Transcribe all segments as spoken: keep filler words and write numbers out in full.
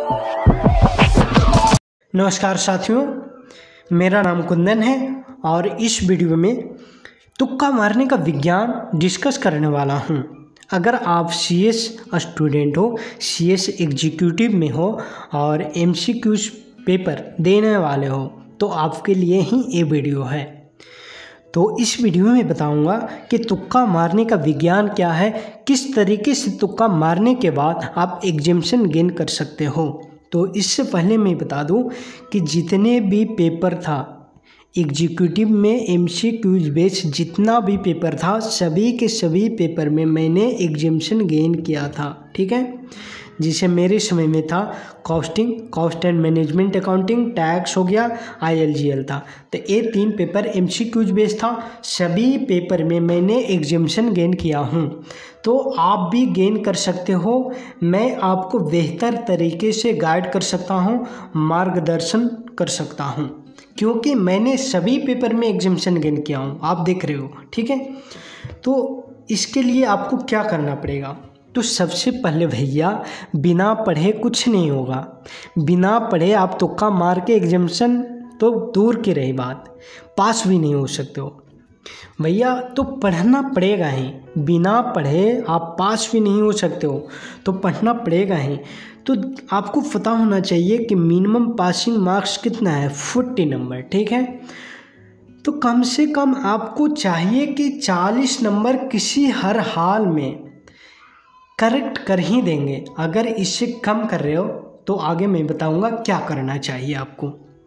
नमस्कार साथियों, मेरा नाम कुंदन है और इस वीडियो में तुक्का मारने का विज्ञान डिस्कस करने वाला हूं। अगर आप सीएस स्टूडेंट हो, सीएस एग्जीक्यूटिव में हो और एमसीक्यूज पेपर देने वाले हो तो आपके लिए ही ये वीडियो है। तो इस वीडियो में बताऊंगा कि तुक्का मारने का विज्ञान क्या है, किस तरीके से तुक्का मारने के बाद आप एग्जेम्पशन गेन कर सकते हो। तो इससे पहले मैं बता दूं कि जितने भी पेपर था एग्जीक्यूटिव में एमसीक्यूज बेस जितना भी पेपर था, सभी के सभी पेपर में मैंने एग्जेम्पशन गेन किया था। ठीक है, जिसे मेरे समय में था costing, cost and management accounting, tax हो गया, आईएलजीएल था। तो ये तीन पेपर एमसीक्यूज बेस था, सभी पेपर में मैंने एग्जेम्पशन गेन किया हूँ। तो आप भी गेन कर सकते हो। मैं आपको बेहतर तरीके से गाइड कर सकता हूँ, मार्गदर्शन कर सकता हूँ, क्योंकि मैंने सभी पेपर में एग्जेम्पशन गेन किया हूँ। आप देख रहे हो, ठीक है। तो इसके लिए आपको क्या करना पड़ेगा? तो सबसे पहले भैया, बिना पढ़े कुछ नहीं होगा। बिना पढ़े आप तुक्का मार के एग्जामिनेशन तो दूर की रही बात, पास भी नहीं हो सकते हो भैया। तो पढ़ना पड़ेगा ही, बिना पढ़े आप पास भी नहीं हो सकते हो, तो पढ़ना पड़ेगा ही। तो आपको पता होना चाहिए कि मिनिमम पासिंग मार्क्स कितना है, फोर्टी नंबर। ठीक है, तो कम से कम आपको चाहिए कि चालीस नंबर किसी हर हाल में करेक्ट कर ही देंगे। अगर इससे कम कर रहे हो तो आगे मैं बताऊंगा क्या करना चाहिए आपको।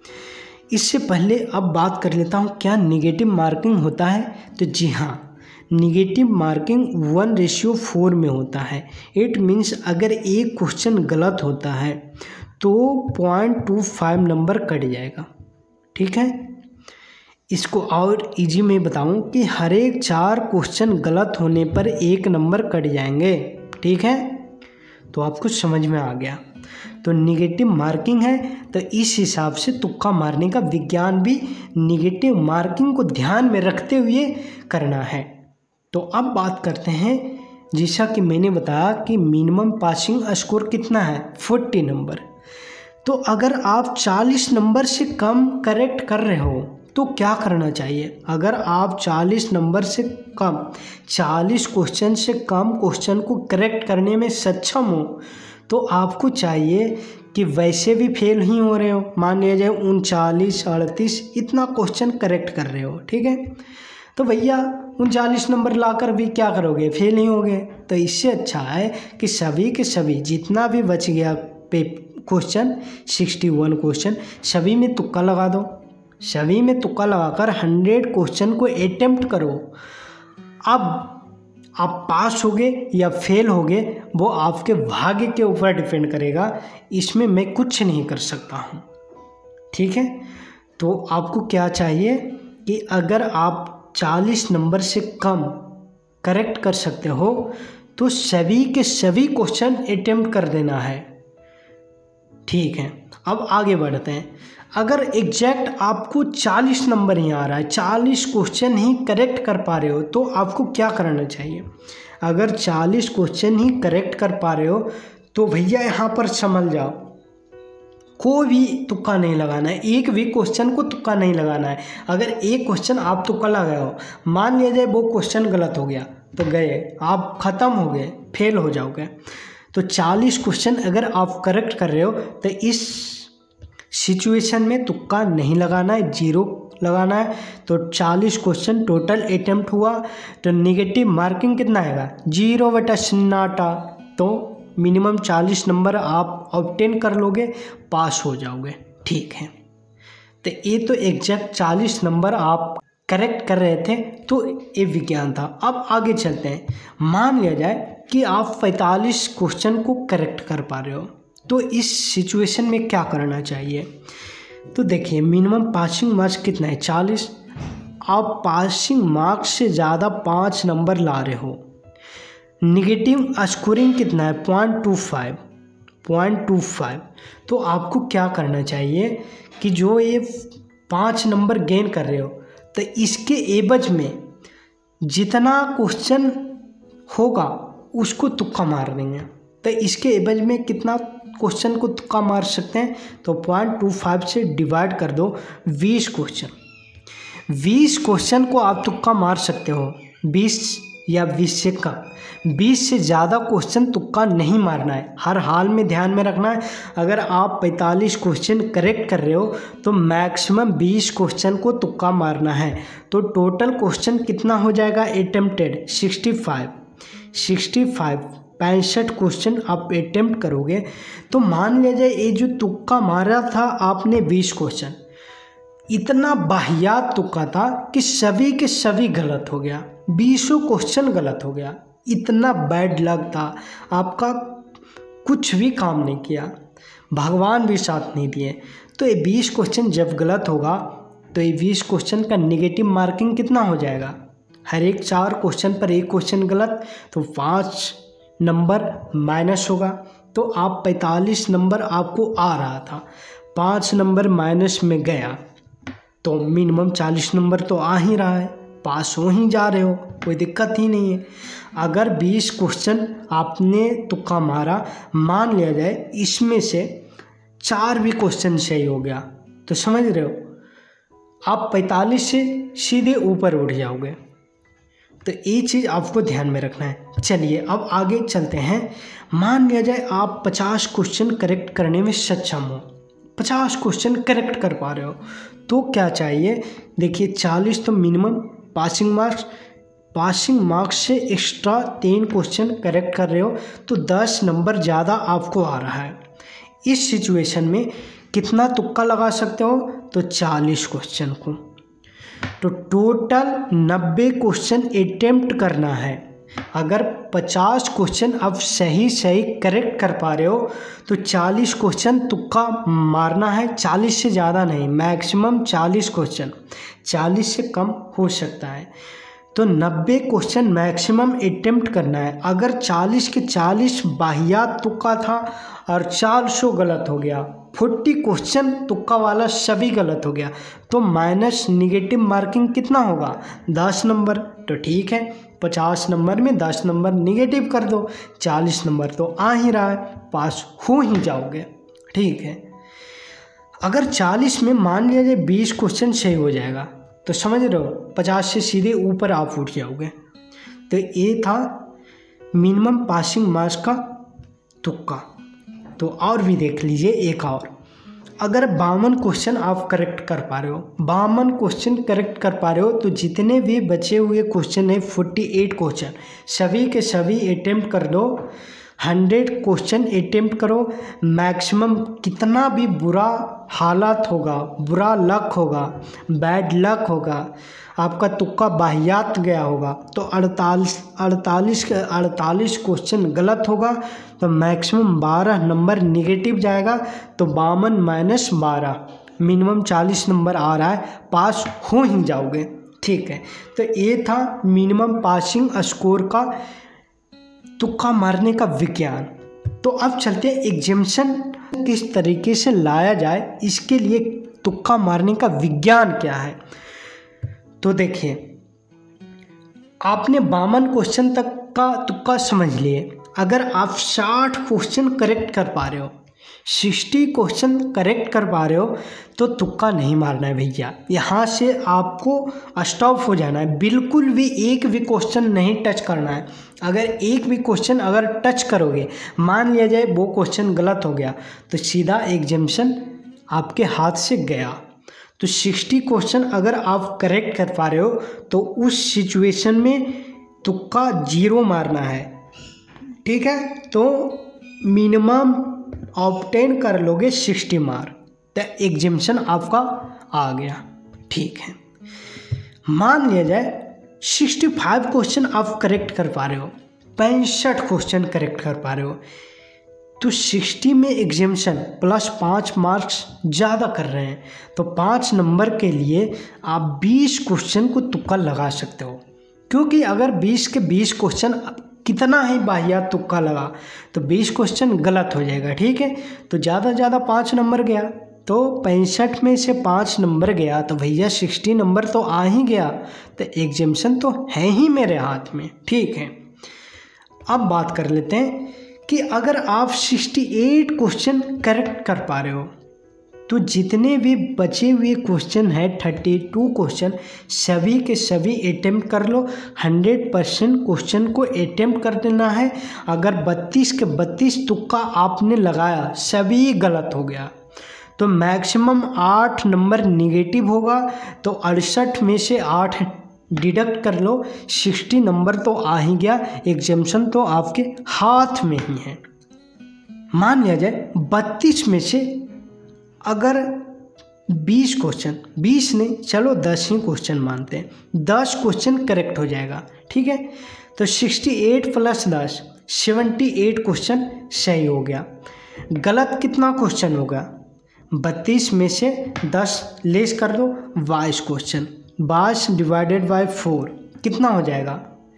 इससे पहले अब बात कर लेता हूं क्या निगेटिव मार्किंग होता है। तो जी हाँ, negative marking one ratio four में होता है। इट मीन्स अगर एक क्वेश्चन गलत होता है तो point two five number cut जाएगा। ठीक है, इसको और इजी में बताऊं कि हर एक चार क्वेश्चन गलत होने पर एक नंबर कट जाएंगे। ठीक है, तो आपको समझ में आ गया। तो निगेटिव मार्किंग है, तो इस हिसाब से तुक्का मारने का विज्ञान भी निगेटिव मार्किंग को ध्यान में रखते हुए करना है। तो अब बात करते हैं, जैसा कि मैंने बताया कि मिनिमम पासिंग स्कोर कितना है, फोर्टी नंबर। तो अगर आप चालीस नंबर से कम करेक्ट कर रहे हो तो क्या करना चाहिए? अगर आप चालीस नंबर से कम, चालीस क्वेश्चन से कम क्वेश्चन को करेक्ट करने में सक्षम हो तो आपको चाहिए कि वैसे भी फेल ही हो रहे हो, मान लिया जाए उनचालीस अड़तीस इतना क्वेश्चन करेक्ट कर रहे हो। ठीक है, तो भैया उनचालीस नंबर लाकर भी क्या करोगे, फेल ही होगे। तो इससे अच्छा है कि सभी के सभी जितना भी बच गया पे क्वेश्चन, सिक्सटी वन क्वेश्चन, सभी में तुक्का लगा दो। सभी में तुक्का लगाकर हंड्रेड क्वेश्चन को अटेम्प्ट करो। अब आप पास होगे या फेल होगे वो आपके भाग्य के ऊपर डिपेंड करेगा, इसमें मैं कुछ नहीं कर सकता हूँ। ठीक है, तो आपको क्या चाहिए कि अगर आप चालीस नंबर से कम करेक्ट कर सकते हो तो सभी के सभी क्वेश्चन अटेम्प्ट कर देना है। ठीक है, अब आगे बढ़ते हैं। अगर एग्जैक्ट आपको चालीस नंबर ही आ रहा है, चालीस क्वेश्चन ही करेक्ट कर पा रहे हो तो आपको क्या करना चाहिए? अगर चालीस क्वेश्चन ही करेक्ट कर पा रहे हो तो भैया यहाँ पर संभल जाओ, कोई भी तुक्का नहीं लगाना है, एक भी क्वेश्चन को तुक्का नहीं लगाना है। अगर एक क्वेश्चन आप तुक्का लगाए हो, मान लिया जाए वो क्वेश्चन गलत हो गया तो गए, आप ख़त्म हो गए, फेल हो जाओगे। तो चालीस क्वेश्चन अगर आप करेक्ट कर रहे हो तो इस सिचुएशन में तुक्का नहीं लगाना है, जीरो लगाना है। तो चालीस क्वेश्चन टोटल अटेम्प्ट हुआ तो निगेटिव मार्किंग कितना आएगा, जीरो बटा सन्नाटा। तो मिनिमम चालीस नंबर आप ऑब्टेन कर लोगे, पास हो जाओगे। ठीक है, तो ये तो एग्जैक्ट चालीस नंबर आप करेक्ट कर रहे थे तो ये विज्ञान था। अब आगे चलते हैं। मान लिया जाए कि आप पैंतालीस क्वेश्चन को करेक्ट कर पा रहे हो तो इस सिचुएशन में क्या करना चाहिए? तो देखिए, मिनिमम पासिंग मार्क्स कितना है, चालीस। आप पासिंग मार्क्स से ज़्यादा पाँच नंबर ला रहे हो। निगेटिव स्कोरिंग कितना है, point two five point two five. तो आपको क्या करना चाहिए कि जो ये पाँच नंबर गेन कर रहे हो तो इसके एवज में जितना क्वेश्चन होगा उसको तुक्का मार देंगे। तो इसके एवज में कितना क्वेश्चन को तुक्का मार सकते हैं, तो पॉइंट टू फाइव से डिवाइड कर दो बीस क्वेश्चन। बीस क्वेश्चन को आप तुक्का मार सकते हो, बीस या बीस से कम। बीस से ज़्यादा क्वेश्चन तुक्का नहीं मारना है, हर हाल में ध्यान में रखना है। अगर आप पैंतालीस क्वेश्चन करेक्ट कर रहे हो तो मैक्सिमम बीस क्वेश्चन को तुक्का मारना है। तो टोटल क्वेश्चन कितना हो जाएगा attempted sixty five sixty five पैंसठ क्वेश्चन आप अटेम्प्ट करोगे। तो मान लिया जाए ये जो तुक्का मारा था आपने बीस क्वेश्चन, इतना बाहियात तुक्का था कि सभी के सभी गलत हो गया, बीसों क्वेश्चन गलत हो गया। इतना बैड लक था, आपका कुछ भी काम नहीं किया, भगवान भी साथ नहीं दिए। तो ये बीस क्वेश्चन जब गलत होगा तो ये बीस क्वेश्चन का नेगेटिव मार्किंग कितना हो जाएगा, हर एक चार क्वेश्चन पर एक क्वेश्चन गलत, तो पाँच नंबर माइनस होगा। तो आप पैंतालीस नंबर आपको आ रहा था, पाँच नंबर माइनस में गया तो मिनिमम चालीस नंबर तो आ ही रहा है, पास हो ही जा रहे हो, कोई दिक्कत ही नहीं है। अगर बीस क्वेश्चन आपने तुक्का मारा, मान लिया जाए इसमें से चार भी क्वेश्चन सही हो गया, तो समझ रहे हो आप पैंतालीस से सीधे ऊपर उठ जाओगे। तो ये चीज़ आपको ध्यान में रखना है। चलिए अब आगे चलते हैं। मान लिया जाए आप पचास क्वेश्चन करेक्ट करने में सक्षम हो, पचास क्वेश्चन करेक्ट कर पा रहे हो, तो क्या चाहिए, देखिए चालीस तो minimum passing marks, passing marks से एक्स्ट्रा तीन क्वेश्चन करेक्ट कर रहे हो तो दस नंबर ज़्यादा आपको आ रहा है। इस सिचुएशन में कितना तुक्का लगा सकते हो, तो चालीस क्वेश्चन को, तो टोटल नब्बे क्वेश्चन अटेम्प्ट करना है। अगर पचास क्वेश्चन आप सही सही करेक्ट कर पा रहे हो तो चालीस क्वेश्चन तुक्का मारना है, चालीस से ज़्यादा नहीं, मैक्सिमम चालीस क्वेश्चन, चालीस से कम हो सकता है। तो नब्बे क्वेश्चन मैक्सिमम अटेम्प्ट करना है। अगर चालीस के चालीस बाहियात तुक्का था और चार सौ गलत हो गया, चालीस क्वेश्चन तुक्का वाला सभी गलत हो गया, तो माइनस निगेटिव मार्किंग कितना होगा, दस नंबर। तो ठीक है, पचास नंबर में दस नंबर निगेटिव कर दो, चालीस नंबर तो आ ही रहा है, पास हो ही जाओगे। ठीक है, अगर चालीस में मान लिया जाए बीस क्वेश्चन सही हो जाएगा तो समझ रहे हो पचास से सीधे ऊपर आप उठ जाओगे। तो ये था मिनिमम पासिंग मार्क्स का तुक्का। तो और भी देख लीजिए एक और, अगर बावन क्वेश्चन आप करेक्ट कर पा रहे हो, बावन क्वेश्चन करेक्ट कर पा रहे हो तो जितने भी बचे हुए क्वेश्चन है अड़तालीस क्वेश्चन सभी के सभी अटेम्प्ट कर दो, हंड्रेड क्वेश्चन अटेम्प्ट करो। मैक्सिमम कितना भी बुरा हालात होगा, बुरा लक होगा, बैड लक होगा, आपका तुक्का बाहियात गया होगा, तो अड़तालीस अड़तालीस के अड़तालीस क्वेश्चन गलत होगा तो मैक्सिमम बारह नंबर निगेटिव जाएगा। तो बावन माइनस बारह मिनिमम चालीस नंबर आ रहा है, पास हो ही जाओगे। ठीक है, तो ये था मिनिमम पासिंग स्कोर का तुक्का मारने का विज्ञान। तो अब चलते हैं एग्जामिनेशन किस तरीके से लाया जाए, इसके लिए तुक्का मारने का विज्ञान क्या है। तो देखिए, आपने बावन क्वेश्चन तक का तुक्का समझ लिए। अगर आप साठ क्वेश्चन करेक्ट कर पा रहे हो, साठ क्वेश्चन करेक्ट कर पा रहे हो तो तुक्का नहीं मारना है भैया, यहाँ से आपको स्टॉप हो जाना है। बिल्कुल भी एक भी क्वेश्चन नहीं टच करना है। अगर एक भी क्वेश्चन अगर टच करोगे, मान लिया जाए वो क्वेश्चन गलत हो गया, तो सीधा एग्जामिनेशन आपके हाथ से गया। तो साठ क्वेश्चन अगर आप करेक्ट कर पा रहे हो तो उस सिचुएशन में तुक्का जीरो मारना है। ठीक है, तो मिनिमम ऑब्टेन कर लोगे साठ मार्क, तो एग्जामिनेशन आपका आ गया। ठीक है, मान लिया जाए पैंसठ क्वेश्चन आप करेक्ट कर पा रहे हो, पैंसठ क्वेश्चन करेक्ट कर पा रहे हो, तो साठ में एग्जामिनेशन प्लस पाँच मार्क्स ज़्यादा कर रहे हैं, तो पाँच नंबर के लिए आप बीस क्वेश्चन को तुक्का लगा सकते हो। क्योंकि अगर बीस के बीस क्वेश्चन कितना ही बाहियात तुक्का लगा तो बीस क्वेश्चन गलत हो जाएगा। ठीक है, तो ज़्यादा ज़्यादा पाँच नंबर गया, तो पैंसठ में से पाँच नंबर गया तो भैया साठ नंबर तो आ ही गया, तो एग्जामिनेशन तो है ही मेरे हाथ में। ठीक है, अब बात कर लेते हैं कि अगर आप अड़सठ क्वेश्चन करेक्ट कर पा रहे हो तो जितने भी बचे हुए क्वेश्चन हैं बत्तीस क्वेश्चन सभी के सभी अटेम्प्ट कर लो। हंड्रेड परसेंट क्वेश्चन को अटेम्प्ट कर देना है। अगर बत्तीस के बत्तीस तुक्का आपने लगाया सभी गलत हो गया तो मैक्सिमम आठ नंबर निगेटिव होगा। तो अड़सठ में से आठ डिडक्ट कर लो, साठ नंबर तो आ ही गया। एग्जाम्शन तो आपके हाथ में ही है। मान लिया जाए बत्तीस में से अगर बीस क्वेश्चन, बीस नहीं चलो दस ही क्वेश्चन मानते हैं, दस क्वेश्चन करेक्ट हो जाएगा, ठीक है। तो अड़सठ प्लस दस अठहत्तर क्वेश्चन सही हो गया। गलत कितना क्वेश्चन होगा? बत्तीस में से दस लेस कर दो, बाईस क्वेश्चन। बाईस डिवाइडेड बाय फोर कितना हो जाएगा?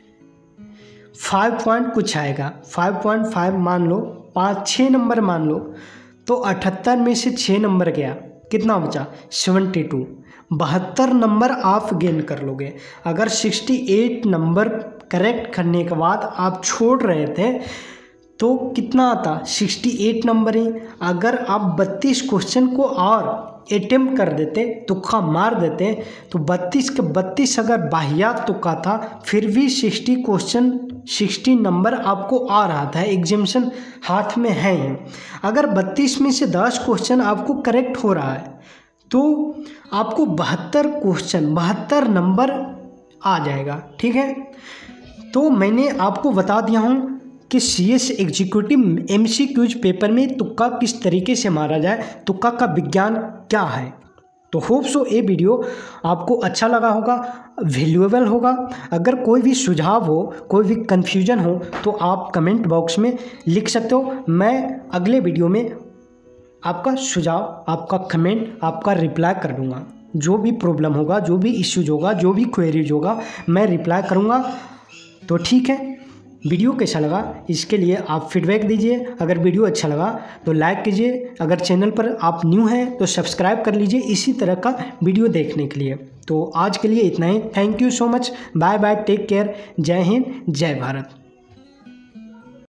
फाइव पॉइंट कुछ आएगा, फाइव पॉइंट फाइव मान लो, पाँच छः नंबर मान लो। तो अठहत्तर में से छः नंबर गया, कितना बचा? बहत्तर। बहत्तर नंबर आप गेन कर लोगे। अगर अड़सठ नंबर करेक्ट करने के बाद आप छोड़ रहे थे तो कितना आता? अड़सठ नंबर ही। अगर आप बत्तीस क्वेश्चन को और अटेम्प्ट कर देते, तुक्का मार देते, तो बत्तीस के बत्तीस अगर बाहियात तुक्का था फिर भी साठ क्वेश्चन साठ नंबर आपको आ रहा था। एग्जाम्शन हाथ में है ही। अगर बत्तीस में से दस क्वेश्चन आपको करेक्ट हो रहा है तो आपको बहत्तर क्वेश्चन बहत्तर नंबर आ जाएगा, ठीक है। तो मैंने आपको बता दिया हूँ कि C S executive M C Qs paper में तुक्का किस तरीके से मारा जाए, तुक्का का विज्ञान क्या है। तो होप सो ये वीडियो आपको अच्छा लगा होगा, वैल्यूएबल होगा। अगर कोई भी सुझाव हो, कोई भी कन्फ्यूजन हो तो आप कमेंट बॉक्स में लिख सकते हो। मैं अगले वीडियो में आपका सुझाव, आपका कमेंट, आपका रिप्लाई कर दूँगा। जो भी प्रॉब्लम होगा, जो भी इश्यूज होगा, जो भी क्वेरीज होगा, मैं रिप्लाई करूँगा। तो ठीक है, वीडियो कैसा लगा इसके लिए आप फीडबैक दीजिए। अगर वीडियो अच्छा लगा तो लाइक कीजिए। अगर चैनल पर आप न्यू हैं तो सब्सक्राइब कर लीजिए इसी तरह का वीडियो देखने के लिए। तो आज के लिए इतना ही। Thank you so much. Bye bye, take care. जय हिंद, जय भारत।